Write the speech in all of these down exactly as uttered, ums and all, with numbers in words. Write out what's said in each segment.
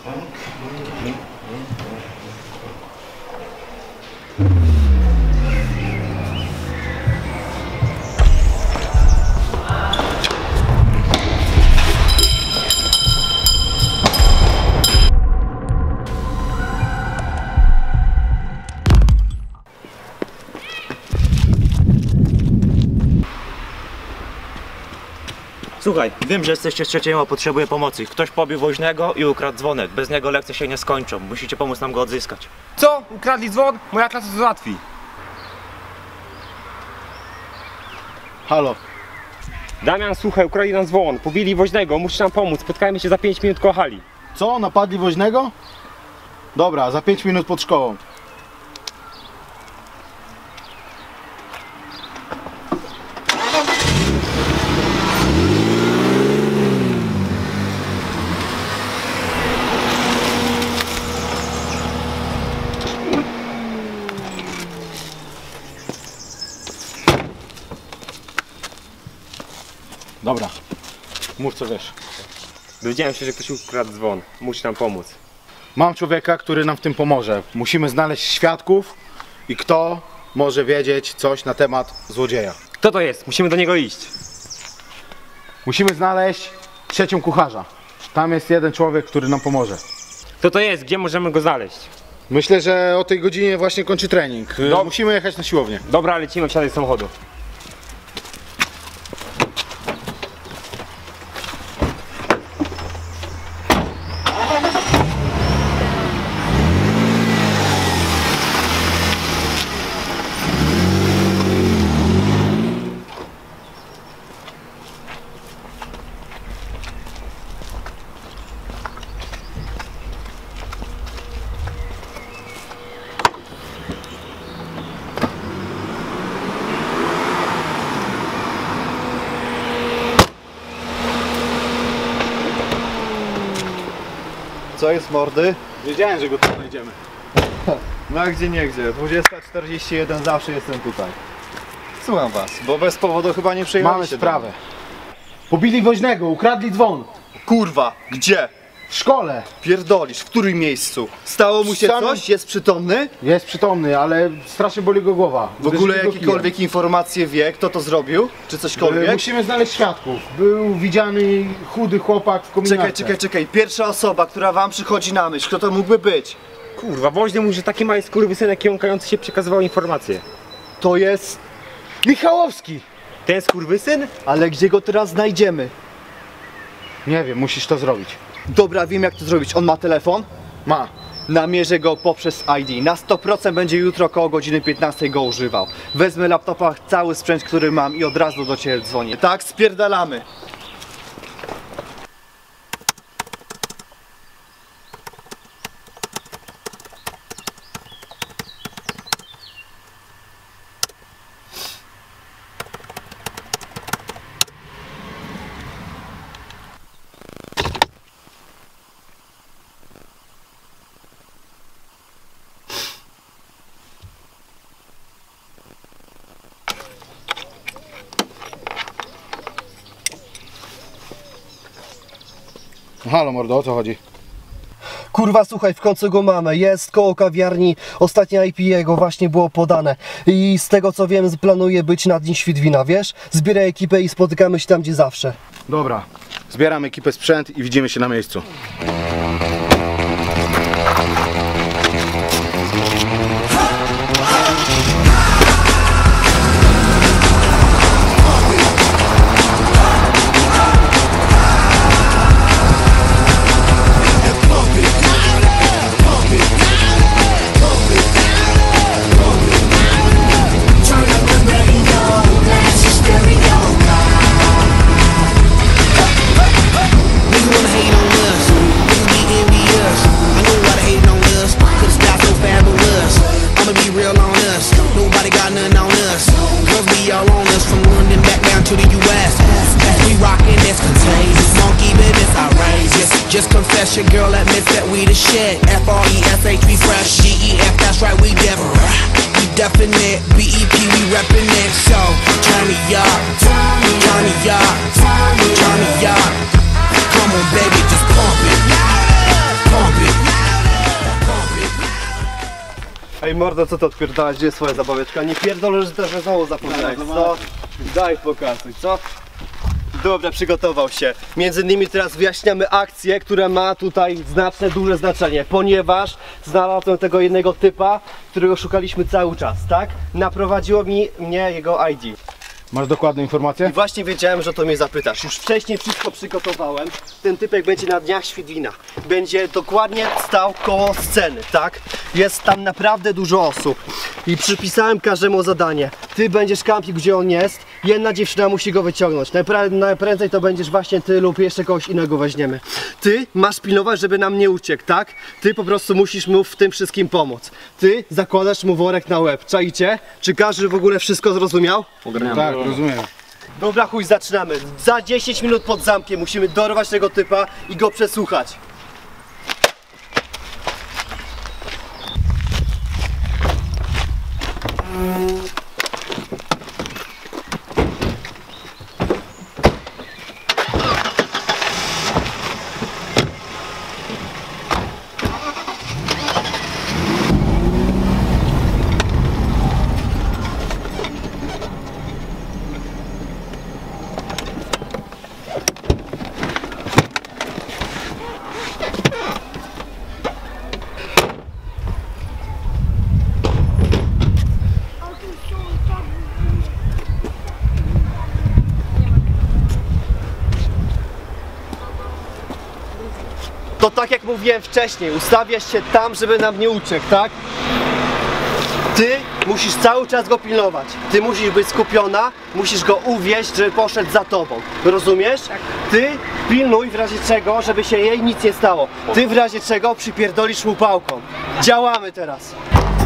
Słuchaj, wiem, że jesteście z trzeciego, a potrzebuję pomocy. Ktoś pobił woźnego i ukradł dzwonek. Bez niego lekcje się nie skończą. Musicie pomóc nam go odzyskać. Co? Ukradli dzwon? Moja klasa to załatwi. Halo. Damian, słuchaj, ukradli nam dzwon. Pobili woźnego, musisz nam pomóc. Spotkajmy się za pięć minut koło hali. Co? Napadli woźnego? Dobra, za pięć minut pod szkołą. Dobra, mów co wiesz. Dowiedziałem się, że ktoś ukradł dzwon. Musisz nam pomóc. Mam człowieka, który nam w tym pomoże. Musimy znaleźć świadków i kto może wiedzieć coś na temat złodzieja. Kto to jest? Musimy do niego iść. Musimy znaleźć trzecią kucharza. Tam jest jeden człowiek, który nam pomoże. Kto to jest? Gdzie możemy go znaleźć? Myślę, że o tej godzinie właśnie kończy trening. No. Musimy jechać na siłownię. Dobra, lecimy, wsiadaj z samochodu. Co jest, mordy? Wiedziałem, że go tu znajdziemy. No a gdzie nie gdzie, dwudziesta czterdzieści jeden zawsze jestem tutaj. Słucham was, bo bez powodu chyba nie przejechaliście. Mamy sprawę. Pobili woźnego, ukradli dzwon. Kurwa, gdzie? W szkole. Pierdolisz, w którym miejscu? Stało mu się Samym- coś? Jest przytomny? Jest przytomny, ale strasznie boli go głowa. W ogóle Uderzyli go jakiekolwiek informacje wie, kto to zrobił? Czy kijem. cośkolwiek? Musimy znaleźć świadków. Był widziany chudy chłopak w kominiarce. Czekaj, czekaj, czekaj. Pierwsza osoba, która wam przychodzi na myśl, kto to mógłby być? Kurwa, woźny mówi, że taki mały skurwysynek jąkający się przekazywał informacje. To jest... Michałowski! Ten skurwysyn? Ale gdzie go teraz znajdziemy? Nie wiem, musisz to zrobić. Dobra, wiem jak to zrobić. On ma telefon? Ma. Namierzę go poprzez I D. Na sto procent będzie jutro koło godziny piętnastej go używał. Wezmę laptopa, cały sprzęt, który mam i od razu do ciebie dzwonię. Tak, spierdalamy. Halo mordo, o co chodzi? Kurwa, słuchaj, w końcu go mamy. Jest koło kawiarni, ostatnie I P jego właśnie było podane. I z tego co wiem, planuje być na Dni Świdwina, wiesz? Zbieraj ekipę i spotykamy się tam, gdzie zawsze. Dobra, zbieram ekipę, sprzęt i widzimy się na miejscu. Just confess your girl admits that we the shit. F R E S H, we fresh. G E F, that's right, we different. We definite. B E P, we reppin' it. So, turn me up, turn me up, turn me up. Come on, baby, just pump it, pump it. Ej mordo, co ty odpierdalasz? Gdzie jest twoja zabaweczka? Nie pierdolę, że też znowu zapomniałeś, co? Daj pokazuj, co? Dobra, przygotował się. Między innymi teraz wyjaśniamy akcję, która ma tutaj znaczne, duże znaczenie, ponieważ znalazłem tego jednego typa, którego szukaliśmy cały czas, tak? Naprowadziło mi mnie jego I D. Masz dokładne informacje? I właśnie wiedziałem, że to mnie zapytasz. Już wcześniej wszystko przygotowałem. Ten typek będzie na Dniach Świdwina. Będzie dokładnie stał koło sceny, tak? Jest tam naprawdę dużo osób. I przypisałem każdemu zadanie. Ty będziesz kampił, gdzie on jest. Jedna dziewczyna musi go wyciągnąć. Najpra najprędzej to będziesz właśnie ty lub jeszcze kogoś innego weźmiemy. Ty masz pilnować, żeby nam nie uciekł, tak? Ty po prostu musisz mu w tym wszystkim pomóc. Ty zakładasz mu worek na łeb. Czaicie? Czy każdy w ogóle wszystko zrozumiał? Tak, rozumiem. Dobra, chuj, zaczynamy. Za dziesięć minut pod zamkiem musimy dorwać tego typa i go przesłuchać. To tak jak mówiłem wcześniej, ustawiasz się tam, żeby nam nie uciekł, tak? Ty musisz cały czas go pilnować. Ty musisz być skupiona, musisz go uwieść, żeby poszedł za tobą. Rozumiesz? Ty pilnuj w razie czego, żeby się jej nic nie stało. Ty w razie czego przypierdolisz mu pałką. Działamy teraz.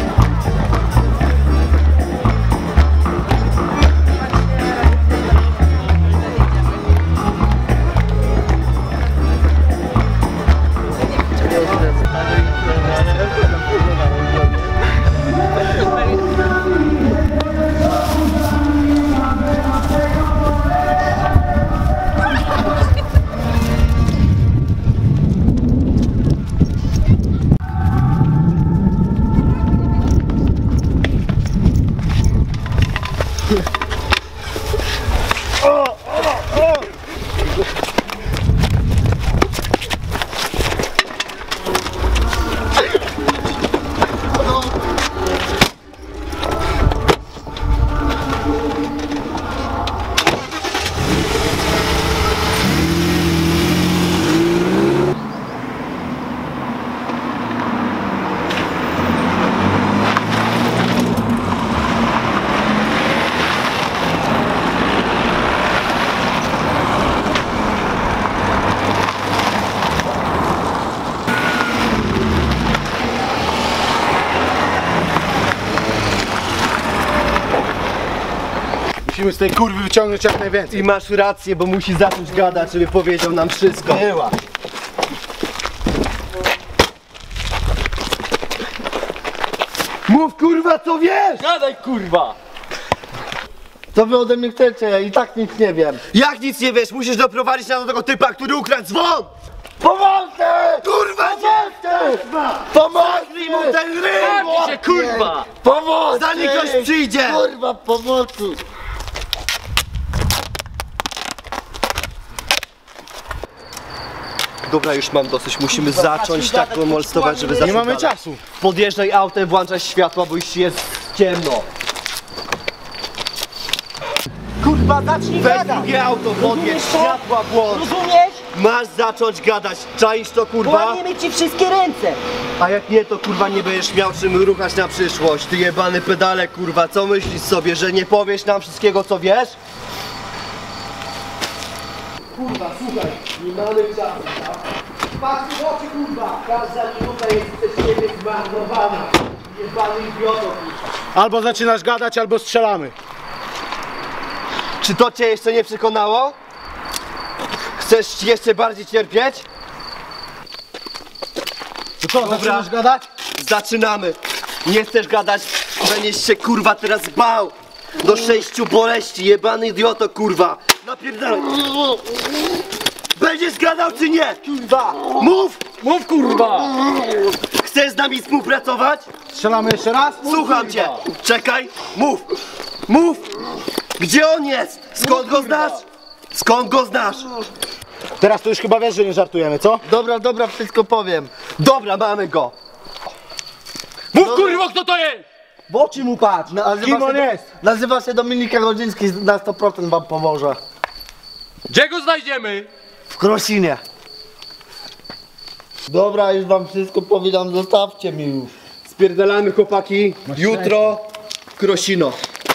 Musimy z tej kurwy wyciągnąć jak najwięcej. I masz rację, bo musi zacząć gadać, żeby powiedział nam wszystko. Była. Mów kurwa, co wiesz! Gadaj kurwa! Co wy ode mnie chcecie? Ja i tak nic nie wiem. Jak nic nie wiesz? Musisz doprowadzić nas do tego typa, który ukradł dzwon! Pomocy! Kurwa, pomocy! Pomóż mu ten ryb! się kurwa! Pomocy! Zanim ktoś przyjdzie! Kurwa, pomocy! Dobra, już mam dosyć. Musimy zacząć tak go molestować, żeby zacząć Nie mamy gadać. czasu. Podjeżdżaj autem, włączaj światła, bo już jest ciemno. Kurwa, zacznij Weź gadać! drugie auto, podjedź, światła włącz! Rozumiesz? Masz zacząć gadać, czaisz to kurwa? Łamiemy ci wszystkie ręce! A jak nie, to kurwa nie będziesz miał czym ruchać na przyszłość. Ty jebany pedale kurwa, co myślisz sobie, że nie powiesz nam wszystkiego co wiesz? Kurwa, słuchaj, nie mamy czasu, tak? Patrz w oczy kurwa, każda minuta jest przez ciebie zmarnowana. Jebany idioto kurwa. Albo zaczynasz gadać, albo strzelamy. Czy to cię jeszcze nie przekonało? Chcesz jeszcze bardziej cierpieć? To co, zaczynasz gadać? Zaczynamy. Nie chcesz gadać, będziesz się kurwa teraz bał. Do sześciu boleści, jebany idioto kurwa. Napierdalaj. Będziesz gadał czy nie? Kurwa! Mów! Mów kurwa! Chcesz z nami współpracować? Strzelamy jeszcze raz? Słucham cię! Czekaj! Mów! Mów! Gdzie on jest? Skąd go znasz? Skąd go znasz? Teraz to już chyba wiesz, że nie żartujemy, co? Dobra, dobra, wszystko powiem. Dobra, mamy go. Mów kurwa, kto to jest! W oczy mu patrz! Nazywa Kim on się, jest? nazywa się Dominika Rodziński, na sto procent wam pomoże. Gdzie go znajdziemy? W Krosinie. Dobra, już wam wszystko powiedziałem, zostawcie mi już. Spierdalamy, chłopaki. Jutro Krosino.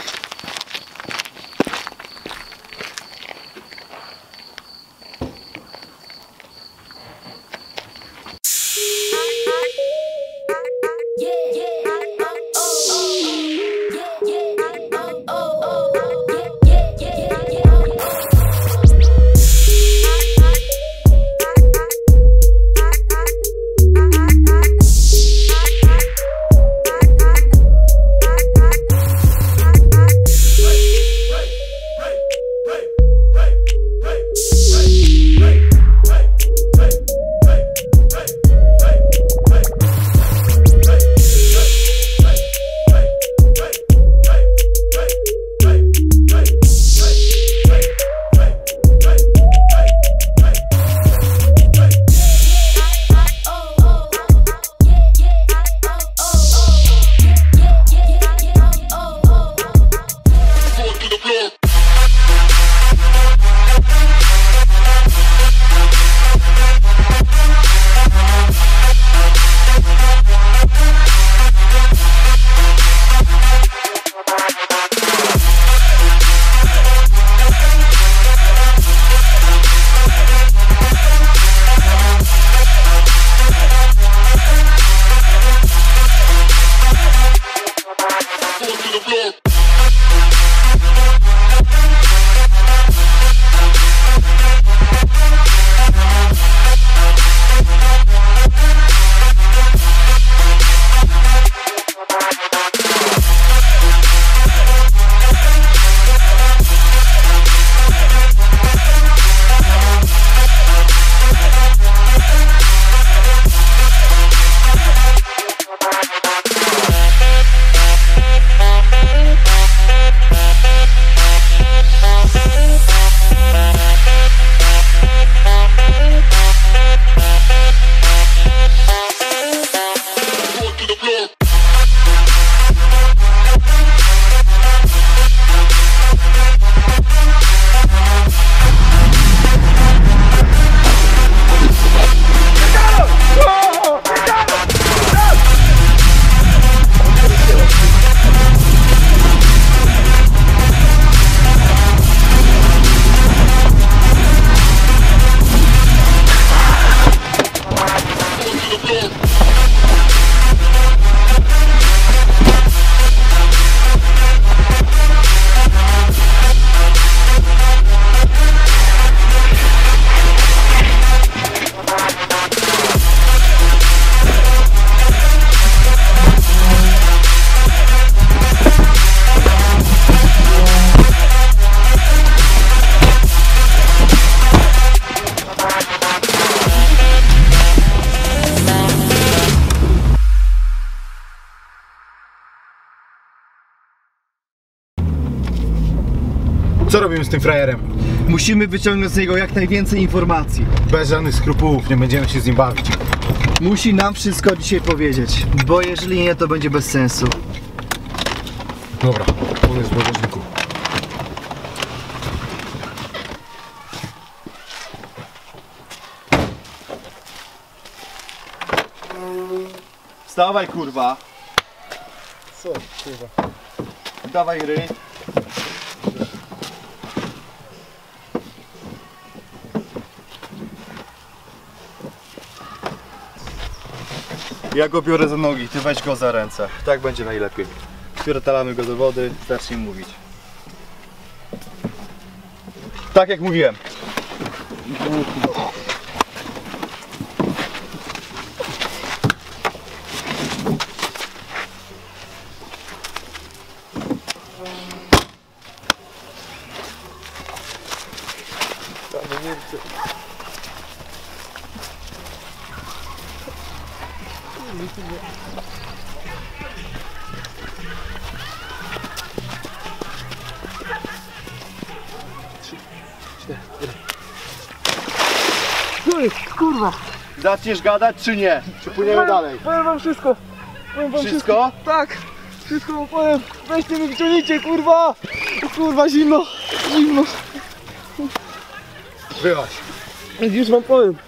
Co robimy z tym frajerem? Musimy wyciągnąć z niego jak najwięcej informacji. Bez żadnych skrupułów, nie będziemy się z nim bawić. Musi nam wszystko dzisiaj powiedzieć, bo jeżeli nie, to będzie bez sensu. Dobra, on jest w bagażniku. Wstawaj, kurwa. Co, kurwa? Dawaj ryj. Ja go biorę za nogi, ty weź go za ręce. Tak będzie najlepiej. Wpierdalamy go do wody, zacznij mówić. Tak jak mówiłem. Kurwa. Zaczniesz gadać czy nie? Czy płyniemy dalej? Powiem wam wszystko. Powiem wam Wszystko? Tak. Wszystko wam powiem. Weźcie mnie wyciągnijcie, kurwa. Kurwa, zimno. Zimno. Wyłaź. Już wam powiem.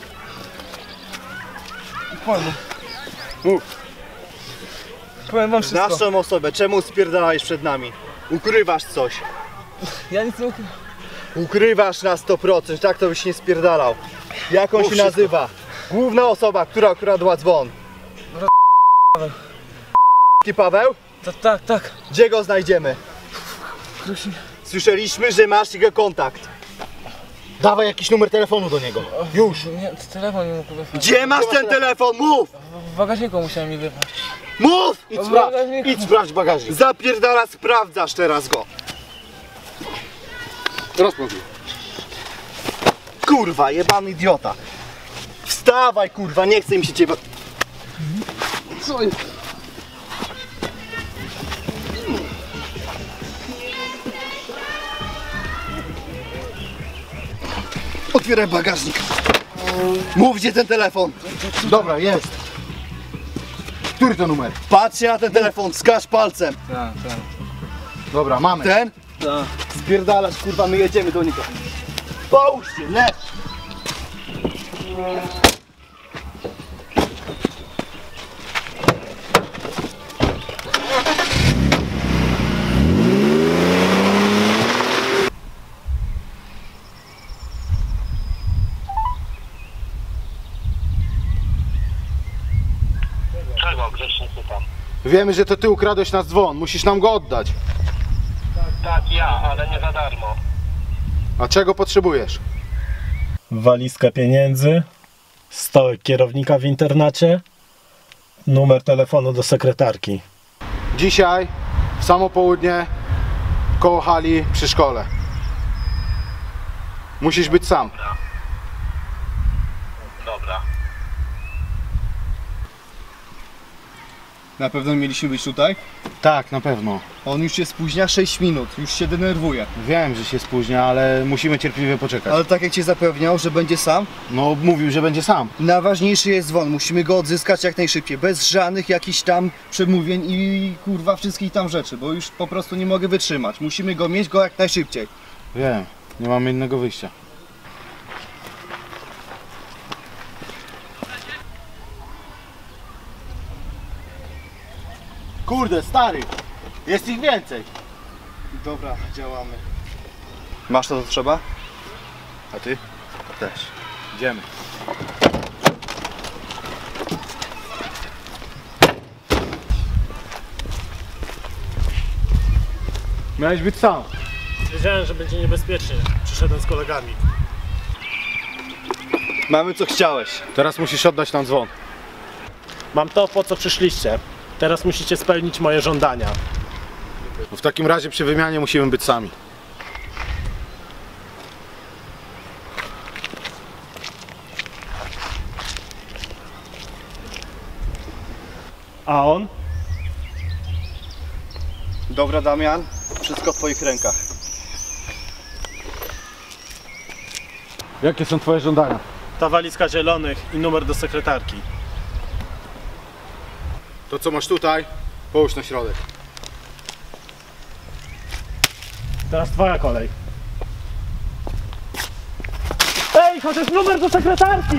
Powiem. Mów. Powiem wam wszystko. Znasz tą osobę, czemu spierdalałeś przed nami? Ukrywasz coś. Ja nic nie ukrywam. Ukrywasz na sto procent, tak to byś nie spierdalał. Jak on się nazywa? Główna osoba, która ukradła dzwon. Paweł. Paweł? Tak, tak, tak. Gdzie go znajdziemy? Słyszeliśmy, że masz jego kontakt. Dawaj jakiś numer telefonu do niego. Już. Nie, telefon nie mógł wypaść. Gdzie masz ten telefon? Mów! W bagażniku musiałem mi wypaść. Mów! Idź sprawdź. Idź sprawdź bagażnik. Zapierdala, sprawdzasz teraz go. Rozpoznaj. Kurwa, jebany idiota. Wstawaj, kurwa, nie chce mi się ciebie... Co jest? Otwieraj bagażnik. Mów, gdzie ten telefon. Dobra, jest. Który to numer? Patrzcie na ten telefon, wskaż palcem. Tak, tak. Dobra, mamy. Ten? Tak. Spierdalasz, kurwa, my jedziemy do niego. Połóż się, leż. Czego grzecznie pytam? Wiemy, że to ty ukradłeś nasz dzwon. Musisz nam go oddać. Tak, ja, ale nie za darmo. A czego potrzebujesz? Walizka pieniędzy, stołek kierownika w internacie, numer telefonu do sekretarki. Dzisiaj, w samo południe, koło hali przy szkole. Musisz być sam. Dobra. Na pewno mieliśmy być tutaj? Tak, na pewno. On już się spóźnia sześć minut, już się denerwuje. Wiem, że się spóźnia, ale musimy cierpliwie poczekać. Ale tak jak cię zapewniał, że będzie sam, No, mówił, że będzie sam. najważniejszy jest dzwon, musimy go odzyskać jak najszybciej, bez żadnych jakichś tam przemówień i kurwa wszystkich tam rzeczy, bo już po prostu nie mogę wytrzymać. Musimy go mieć go jak najszybciej. Wiem, nie mamy innego wyjścia. Kurde, stary, jest ich więcej. Dobra, działamy. Masz to, co trzeba? A ty? Też. Idziemy. Miałeś być sam. Wiedziałem, że będzie niebezpiecznie. Przyszedłem z kolegami. Mamy co chciałeś. Teraz musisz oddać nam dzwon. Mam to, po co przyszliście. Teraz musicie spełnić moje żądania. W takim razie przy wymianie musimy być sami. A on? Dobra, Damian, wszystko w twoich rękach. Jakie są twoje żądania? Ta walizka zielonych i numer do sekretarki. To co masz tutaj, połóż na środek. Teraz twoja kolej. Ej, chociaż numer do sekretarki!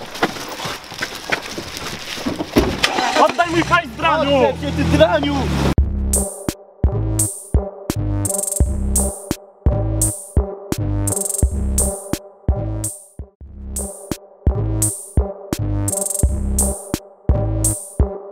Oddaj mój hajs, draniu! Ty draniu!